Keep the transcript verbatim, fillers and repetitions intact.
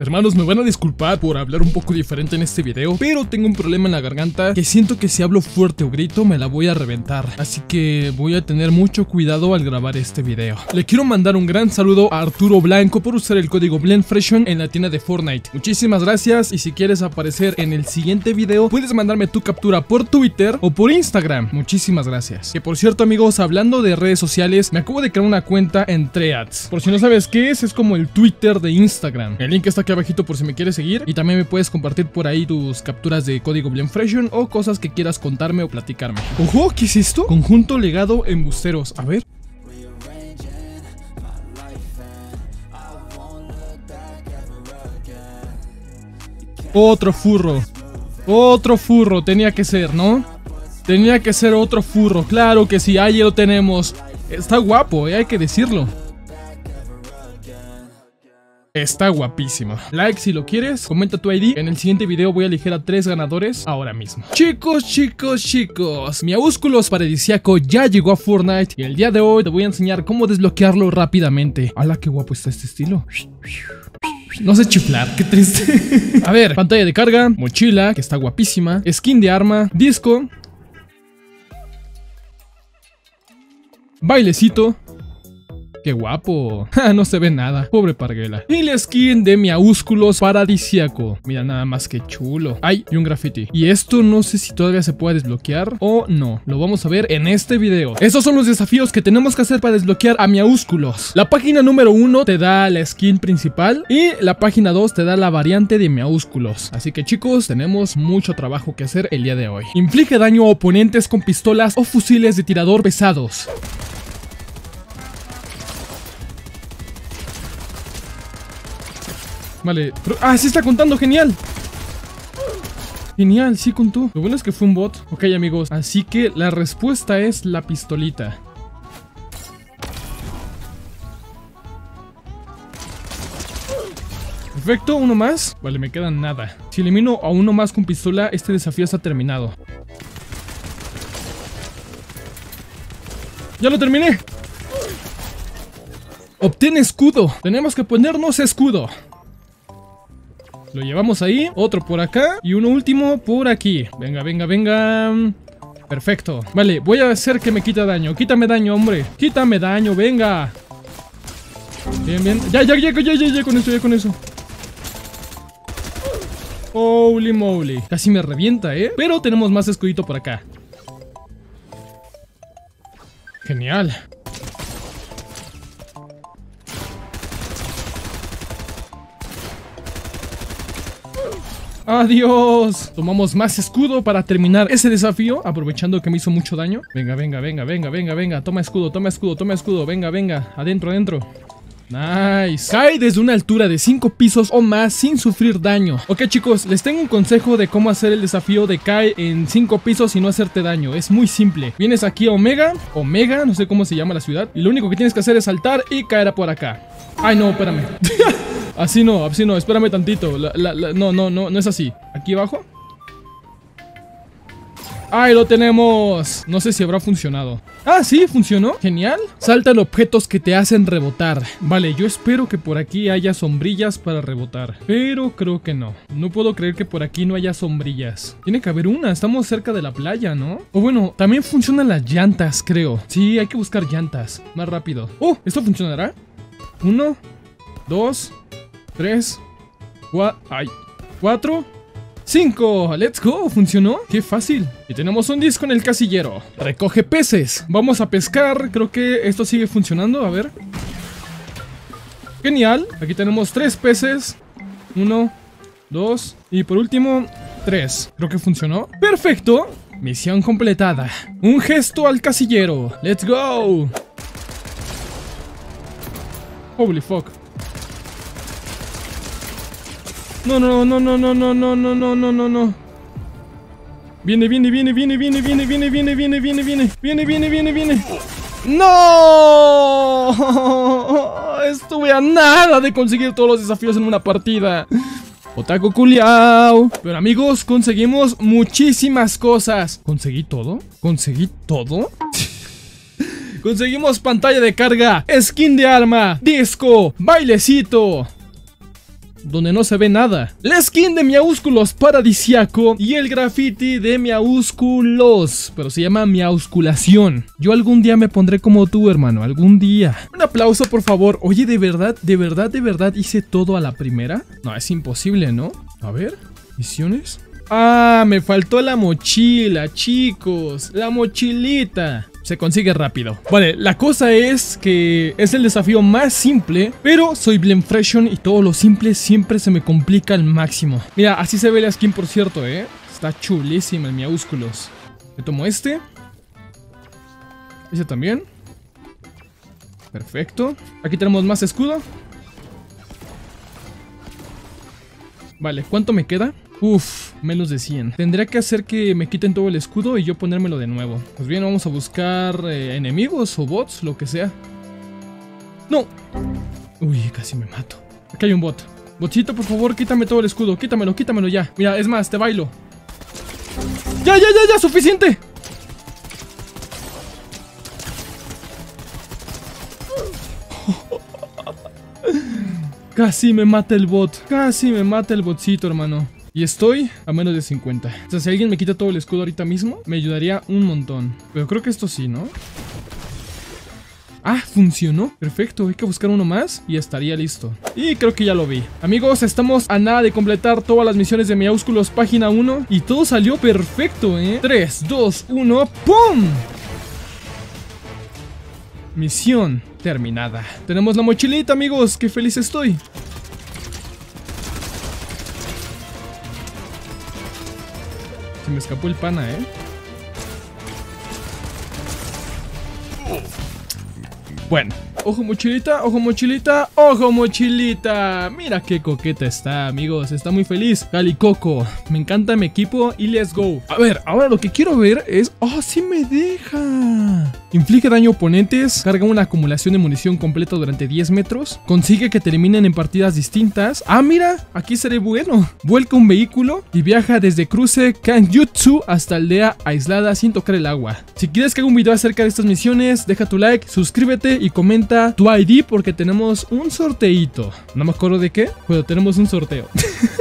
Hermanos, me van a disculpar por hablar un poco diferente en este video, pero tengo un problema en la garganta que siento que si hablo fuerte o grito me la voy a reventar. Así que voy a tener mucho cuidado al grabar este video. Le quiero mandar un gran saludo a Arturo Blanco por usar el código BLENDFRESHON en la tienda de Fortnite. Muchísimas gracias, y si quieres aparecer en el siguiente video puedes mandarme tu captura por Twitter o por Instagram. Muchísimas gracias. Que por cierto, amigos, hablando de redes sociales, me acabo de crear una cuenta en Threads. Por si no sabes qué es, es como el Twitter de Instagram. El link está aquí abajito por si me quieres seguir, y también me puedes compartir por ahí tus capturas de código BLENDFRESHON o cosas que quieras contarme o platicarme. ¡Ojo! ¿Qué es esto? Conjunto legado embusteros. A ver. Otro furro. Otro furro. Tenía que ser, ¿no? Tenía que ser otro furro. Claro que sí. Ahí lo tenemos. Está guapo, ¿eh? Hay que decirlo. Está guapísimo. Like si lo quieres, comenta tu I D. En el siguiente video voy a elegir a tres ganadores ahora mismo. Chicos, chicos, chicos, Miaúsculos Paradisiaco ya llegó a Fortnite, y el día de hoy te voy a enseñar cómo desbloquearlo rápidamente. ¡Hala, qué guapo está este estilo! No sé chiflar, qué triste. A ver, pantalla de carga, mochila, que está guapísima, skin de arma, disco, bailecito. ¡Qué guapo! No se ve nada, pobre parguela. Y la skin de Miaúsculos Paradisiaco. Mira nada más que chulo. ¡Ay! Y un graffiti. Y esto no sé si todavía se puede desbloquear o no. Lo vamos a ver en este video. Estos son los desafíos que tenemos que hacer para desbloquear a Miaúsculos. La página número uno te da la skin principal, y la página dos te da la variante de Miaúsculos. Así que, chicos, tenemos mucho trabajo que hacer el día de hoy. Inflige daño a oponentes con pistolas o fusiles de tirador pesados. Vale, pero... ¡ah, sí está contando! ¡Genial! Genial, sí contó. Lo bueno es que fue un bot. Ok, amigos, así que la respuesta es la pistolita. Perfecto, uno más. Vale, me queda nada. Si elimino a uno más con pistola, este desafío está terminado. ¡Ya lo terminé! Obtén escudo. Tenemos que ponernos escudo. Lo llevamos ahí, otro por acá y uno último por aquí. Venga, venga, venga. Perfecto. Vale, voy a hacer que me quite daño. Quítame daño, hombre. Quítame daño, venga. Bien, bien. Ya, ya, ya, ya, ya, ya con eso, ya con eso. Holy moly. Casi me revienta, ¿eh? Pero tenemos más escudito por acá. Genial. ¡Adiós! Tomamos más escudo para terminar ese desafío, aprovechando que me hizo mucho daño. Venga, venga, venga, venga, venga, venga. Toma escudo, toma escudo, toma escudo. Venga, venga. Adentro, adentro. Nice. Cae desde una altura de cinco pisos o más sin sufrir daño. Ok, chicos, les tengo un consejo de cómo hacer el desafío de cae en cinco pisos y no hacerte daño. Es muy simple. Vienes aquí a Omega, Omega, no sé cómo se llama la ciudad, y lo único que tienes que hacer es saltar y caer por acá. Ay, no, espérame. Así no, así no, espérame tantito. La, la, la, no, no, no, no es así. ¿Aquí abajo? ¡Ahí lo tenemos! No sé si habrá funcionado. ¡Ah, sí! ¿Funcionó? ¡Genial! Saltan objetos que te hacen rebotar. Vale, yo espero que por aquí haya sombrillas para rebotar, pero creo que no. No puedo creer que por aquí no haya sombrillas. Tiene que haber una, estamos cerca de la playa, ¿no? O bueno, también funcionan las llantas, creo. Sí, hay que buscar llantas. Más rápido. ¡Oh! ¿Esto funcionará? Uno, dos, tres, cuatro, ay, cuatro, cinco. Let's go, funcionó. Qué fácil. Y tenemos un disco en el casillero. Recoge peces. Vamos a pescar. Creo que esto sigue funcionando. A ver. Genial. Aquí tenemos tres peces. Uno, dos y por último tres. Creo que funcionó. Perfecto. Misión completada. Un gesto al casillero. Let's go. Holy fuck. No, no, no, no, no, no, no, no, no, no, no, no. Viene, viene, viene, viene, viene, viene, viene, viene, viene, viene, viene, viene, viene, viene, viene. ¡No! Estuve a nada de conseguir todos los desafíos en una partida. Otaku culiao. Pero amigos, conseguimos muchísimas cosas. ¿Conseguí todo? ¿Conseguí todo? Conseguimos pantalla de carga, skin de arma, disco, bailecito. donde no se ve nada. La skin de Miaúsculos paradisiaco y el graffiti de Miaúsculos, pero se llama Miausculación. Yo algún día me pondré como tú, hermano, algún día. Un aplauso, por favor. Oye, ¿de verdad, de verdad, de verdad hice todo a la primera? No, es imposible, ¿no? A ver, misiones. Ah, me faltó la mochila, chicos. La mochilita. Se consigue rápido. Vale, la cosa es que es el desafío más simple, pero soy Blemfreshion y todo lo simple siempre se me complica al máximo. Mira, así se ve la skin, por cierto, ¿eh? Está chulísima el Miaúsculos. Me tomo este. Ese también. Perfecto. Aquí tenemos más escudo. Vale, ¿cuánto me queda? Uf, menos de cien. Tendría que hacer que me quiten todo el escudo y yo ponérmelo de nuevo. Pues bien, vamos a buscar eh, enemigos o bots, lo que sea. ¡No! Uy, casi me mato. Aquí hay un bot. Botcito, por favor, quítame todo el escudo. Quítamelo, quítamelo ya. Mira, es más, te bailo. ¡Ya, ya, ya, ya! ¡Suficiente! Casi me mata el bot. Casi me mata el botcito, hermano. Y estoy a menos de cincuenta. O sea, si alguien me quita todo el escudo ahorita mismo, me ayudaría un montón. Pero creo que esto sí, ¿no? Ah, funcionó. Perfecto, hay que buscar uno más y estaría listo. Y creo que ya lo vi. Amigos, estamos a nada de completar todas las misiones de Miaúsculos página uno. Y todo salió perfecto, ¿eh? tres, dos, uno, ¡pum! Misión terminada. Tenemos la mochilita, amigos. ¡Qué feliz estoy! Se me escapó el pana, ¿eh? Bueno, ojo mochilita, ojo mochilita, ojo mochilita. Mira qué coqueta está, amigos. Está muy feliz. Calicoco, me encanta mi equipo y let's go. A ver, ahora lo que quiero ver es... ¡Oh, sí me deja! Inflige daño a oponentes, carga una acumulación de munición completa durante diez metros, consigue que terminen en partidas distintas. Ah, mira, aquí seré bueno. Vuelca un vehículo y viaja desde cruce Kanjutsu hasta aldea aislada sin tocar el agua. Si quieres que haga un video acerca de estas misiones, deja tu like, suscríbete y comenta tu I D porque tenemos un sorteito. No me acuerdo de qué, pero tenemos un sorteo.